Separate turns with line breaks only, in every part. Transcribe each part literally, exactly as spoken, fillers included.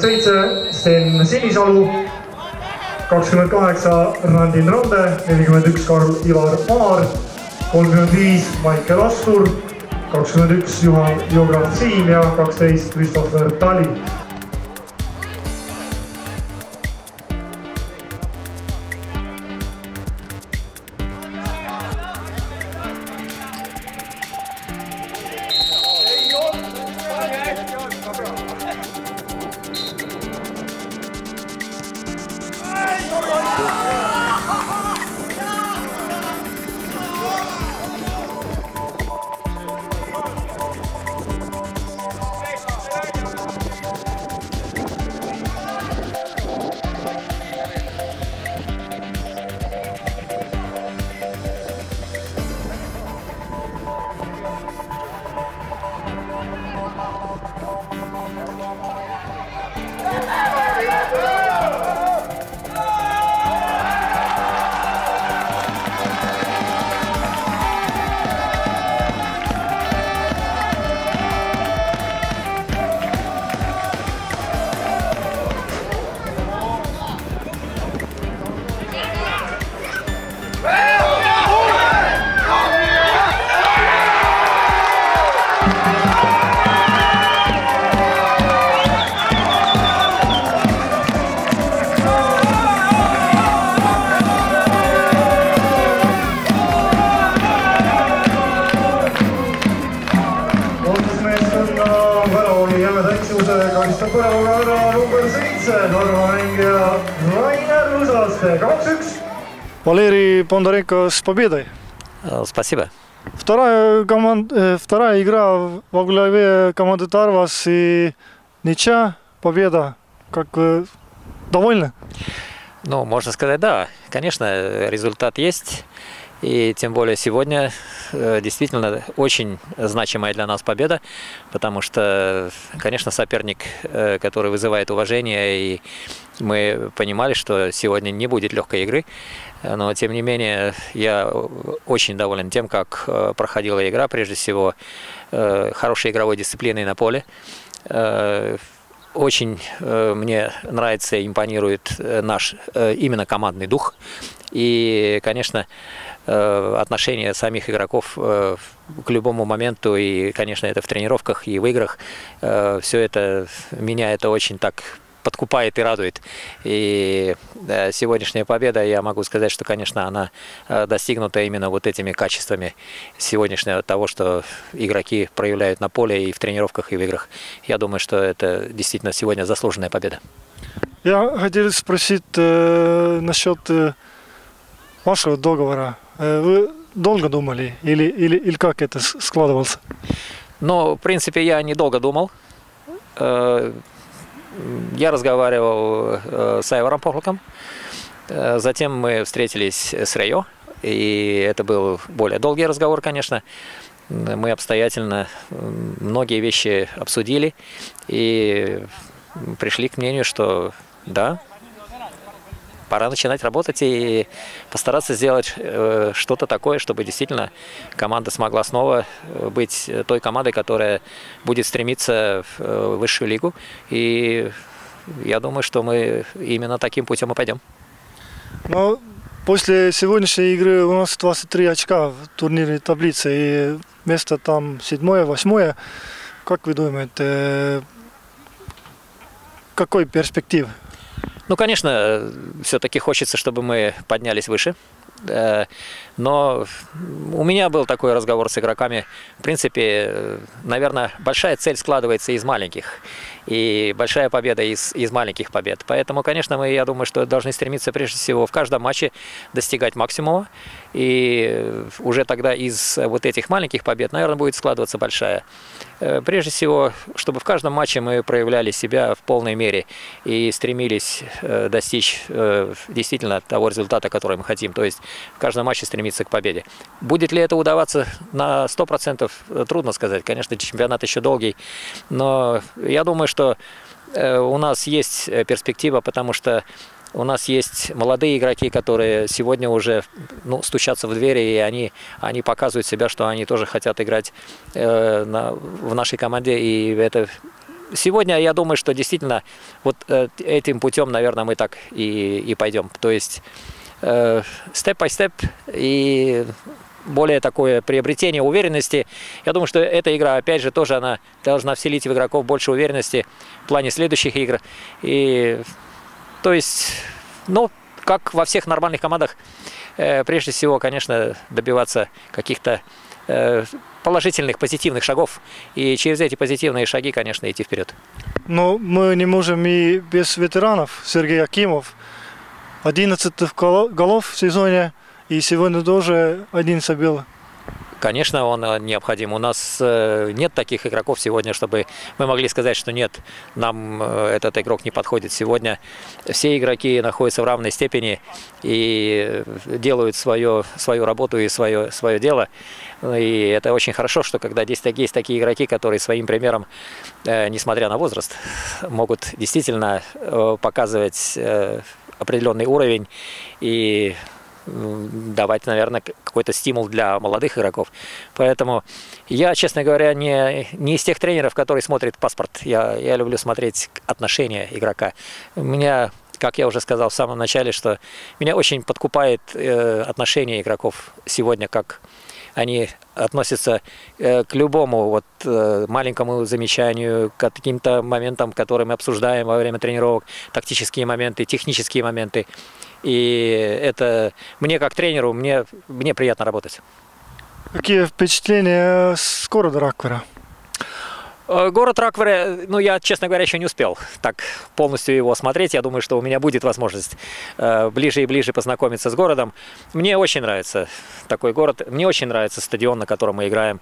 seitse Sten Sinisalu, kakskümmend kaheksa Randin Rande, nelikümmend üks Karl Ivar Maar, kolmkümmend viis Maicel Astur, kakskümmend üks Juhan Geograaf Siim ja kaksteist Christopher Tali.
Валерий Бондаренко с победой.
Спасибо.
Вторая, команд... Вторая игра во главе команды Тарвас и ничья, победа. Как вы довольны?
Ну, можно сказать, да. Конечно, результат есть. И тем более сегодня действительно очень значимая для нас победа, потому что, конечно, соперник, который вызывает уважение, и мы понимали, что сегодня не будет легкой игры, но тем не менее я очень доволен тем, как проходила игра, прежде всего хорошей игровой дисциплиной на поле. Очень мне нравится и импонирует наш именно командный дух. И, конечно, отношение самих игроков к любому моменту, и, конечно, это в тренировках и в играх, все это меня это очень так подкупает и радует. И сегодняшняя победа, я могу сказать, что, конечно, она достигнута именно вот этими качествами сегодняшнего того, что игроки проявляют на поле и в тренировках, и в играх. Я думаю, что это действительно сегодня заслуженная победа.
Я хотел спросить э, насчет э, вашего договора. Э, вы долго думали или, или, или как это складывалось?
Ну, в принципе, я недолго думал. Э, Я разговаривал с Айваром Похлаком, затем мы встретились с Рейо, и это был более долгий разговор, конечно. Мы обстоятельно многие вещи обсудили и пришли к мнению, что да, пора начинать работать и постараться сделать что-то такое, чтобы действительно команда смогла снова быть той командой, которая будет стремиться в высшую лигу. И я думаю, что мы именно таким путем и пойдем.
Но после сегодняшней игры у нас двадцать три очка в турнирной таблице, и место там седьмое, восьмое. Как вы думаете, какой перспектив?
Ну, конечно, все-таки хочется, чтобы мы поднялись выше. Но у меня был такой разговор с игроками. В принципе, наверное, большая цель складывается из маленьких. И большая победа из, из маленьких побед. Поэтому, конечно, мы, я думаю, что должны стремиться прежде всего в каждом матче достигать максимума. И уже тогда из вот этих маленьких побед, наверное, будет складываться большая. Прежде всего, чтобы в каждом матче мы проявляли себя в полной мере и стремились достичь действительно того результата, который мы хотим. То есть в каждом матче стремиться к победе. Будет ли это удаваться на сто процентов, трудно сказать. Конечно, чемпионат еще долгий. Но я думаю, что у нас есть перспектива, потому что у нас есть молодые игроки, которые сегодня уже ну, стучатся в двери, и они, они показывают себя, что они тоже хотят играть э, на, в нашей команде. И это сегодня я думаю, что действительно вот этим путем, наверное, мы так и, и пойдем. То есть степ-бай-степ и более такое приобретение уверенности. Я думаю, что эта игра, опять же, тоже она должна вселить в игроков больше уверенности в плане следующих игр. И, то есть, ну, как во всех нормальных командах, э, прежде всего, конечно, добиваться каких-то э, положительных, позитивных шагов. И через эти позитивные шаги, конечно, идти вперед.
Но мы не можем и без ветеранов. Сергей Акимов, одиннадцать голов в сезоне. И сегодня тоже один забил.
Конечно, он необходим. У нас нет таких игроков сегодня, чтобы мы могли сказать, что нет, нам этот игрок не подходит. Сегодня все игроки находятся в равной степени и делают свое, свою работу и свое, свое дело. И это очень хорошо, что когда есть, есть такие игроки, которые своим примером, несмотря на возраст, могут действительно показывать определенный уровень и давать, наверное, какой-то стимул для молодых игроков. Поэтому я, честно говоря, не, не из тех тренеров, которые смотрят паспорт. Я, я люблю смотреть отношения игрока. У меня, как я уже сказал в самом начале, что меня очень подкупает э, отношение игроков сегодня, как они относятся э, к любому вот, э, маленькому замечанию, к каким-то моментам, которые мы обсуждаем во время тренировок, тактические моменты, технические моменты. И это мне как тренеру, мне, мне приятно работать.
Какие впечатления с города Rakvere?
Город Rakvere, ну я, честно говоря, еще не успел так полностью его осмотреть. Я думаю, что у меня будет возможность ближе и ближе познакомиться с городом. Мне очень нравится такой город, мне очень нравится стадион, на котором мы играем.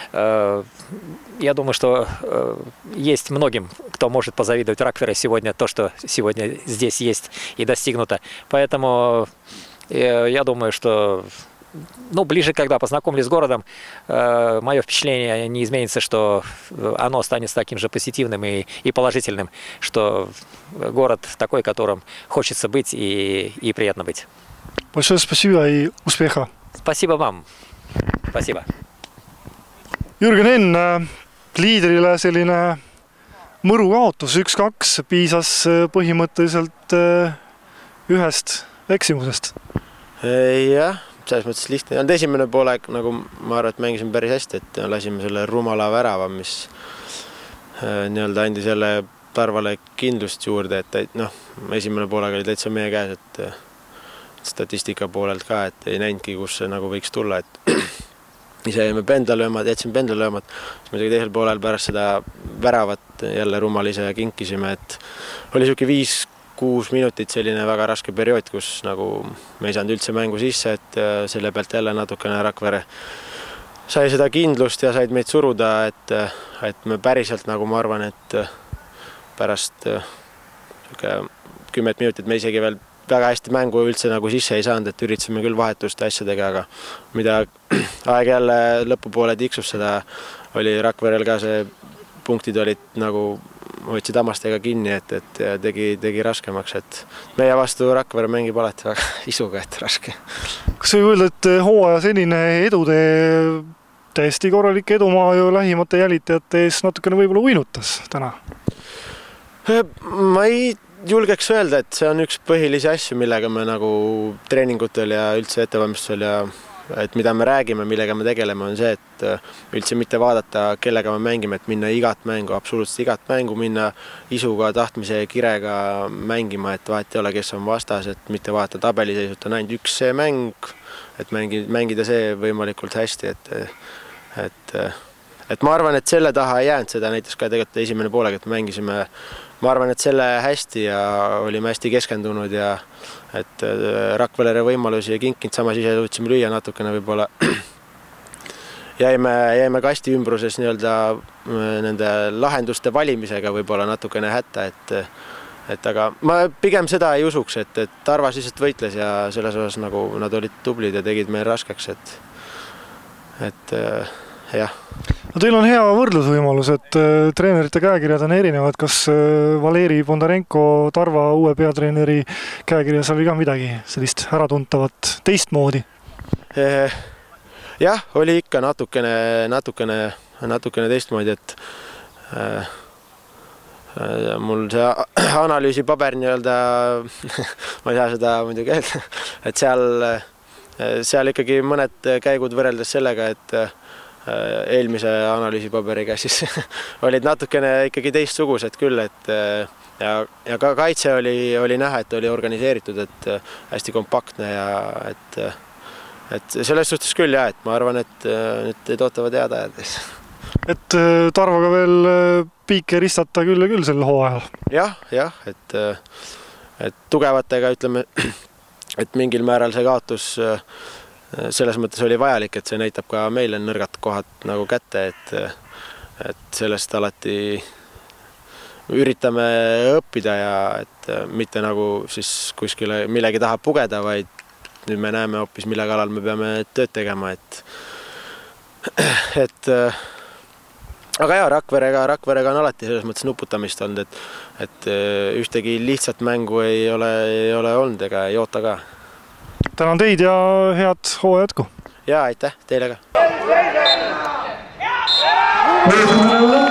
Я думаю, что есть многим, кто может позавидовать Rakvere сегодня, то, что сегодня здесь есть и достигнуто. Поэтому я думаю, что ну, ближе, когда познакомлюсь с городом, э, мое впечатление не изменится, что оно останется таким же позитивным и, и положительным, что город такой, которым хочется быть и, и приятно быть.
Большое спасибо и успеха.
Спасибо вам. Спасибо.
Jürgen Enn, liidrile selline mõru kaotus üks-kaks piisas põhimõtteliselt ühest eksimusest.
Jah. Selles mõttes lihtne. Esimene poolek, nagu ma arvan, et mängisime päris hästi, et lasime selle rumala värava, mis nii-öelda andi selle Tarvale kindlust juurde, et noh, esimene poolega oli täitsa meie käes, et statistika poolelt ka, et ei näinudki, kus see nagu võiks tulla, et ise jäime pendlalöömad, jätsime pendlalöömad, siis muidugi teisel poolel pärast seda väravat jälle rumal ise kinkisime, et oli siuke viis kuus minutit selline väga raske periood, kus nagu me ei saanud üldse mängu sisse, et selle pealt jälle natukene Rakvere sai seda kindlust ja said meid suruda, et, et me päriselt nagu ma arvan, et pärast kümmet minutit me isegi veel väga hästi mängu üldse nagu sisse ei saanud, et üritasime küll vahetuste asjadega, aga mida aeg jälle lõpupoole tiksus, seda oli Rakverel ka see punktid olid nagu hoidsid hammastega kinni, et, et tegi, tegi raskemaks, et meie vastu Rakvere mängib alati väga isuga, et raske.
Kas võib öelda, et hooaja selline edude täiesti korralik edumaa ju lähimate jälitajate ees natukene võib-olla uinutas täna?
Ma ei julgeks öelda, et see on üks põhilisi asju, millega me nagu treeningutel ja üldse ettevalmistusel ja et mida me räägime, millega me tegeleme, on see, et üldse mitte vaadata, kellega me mängime, et minna igat mängu, absoluutselt igat mängu, minna isuga, tahtmise ja kirega mängima, et vahet ei ole, kes on vastas, et mitte vaadata tabeliseisut, on ainult üks see mäng, et mängi, mängida see võimalikult hästi, et, et, et ma arvan, et selle taha ei jäänud seda näiteks ka tegelikult esimene poolega, et me mängisime, ma arvan, et selle hästi ja olime hästi keskendunud ja et Rakvere võimalusi ja kinkinud, samas ise suutsime lüüa natukene võib-olla. Jäime, jäime kasti ümbruses nii-öelda nende lahenduste valimisega võib-olla natukene hätta, et, et aga ma pigem seda ei usuks, et, et Tarvas lihtsalt võitles ja selles osas nagu nad olid tublid ja tegid meil raskeks, et, et jah.
No teil on hea võrdlusvõimalus, et äh, treenerite käekirjad on erinevad. Kas äh, Valeri Bondarenko, Tarva uue peatreeneri käekirjas oli ka midagi sellist äratuntavat teistmoodi?
Eh, jah, oli ikka natukene, natukene, natukene teistmoodi, et äh, mul see analüüsipaber nii-öelda, ma ei saa seda muidugi öelda, et seal, seal ikkagi mõned käigud võrreldes sellega, et eelmise analüüsipaberiga siis olid natukene ikkagi teistsugused küll, et ja, ja ka kaitse oli, oli näha, et oli organiseeritud, et hästi kompaktne ja et, et selles suhtes küll jah, et ma arvan, et nüüd ei ootavad head ajad.
Et Tarvoga veel piike ristata küll ja küll sel hooajal?
Jah, jah, et, et tugevatega ütleme, et mingil määral see kaotus selles mõttes oli vajalik, et see näitab ka meile nõrgad kohad nagu kätte, et, et sellest alati üritame õppida ja et mitte nagu siis kuskile millegi taha pugeda, vaid nüüd me näeme hoopis, mille kallal me peame tööd tegema, et, et aga jah, Rakverega, Rakverega on alati selles mõttes nuputamist olnud, et, et ühtegi lihtsat mängu ei ole, ei ole olnud ega ei oota ka.
Tänan teid ja head hooaja jätku.
Ja aitäh teile ka.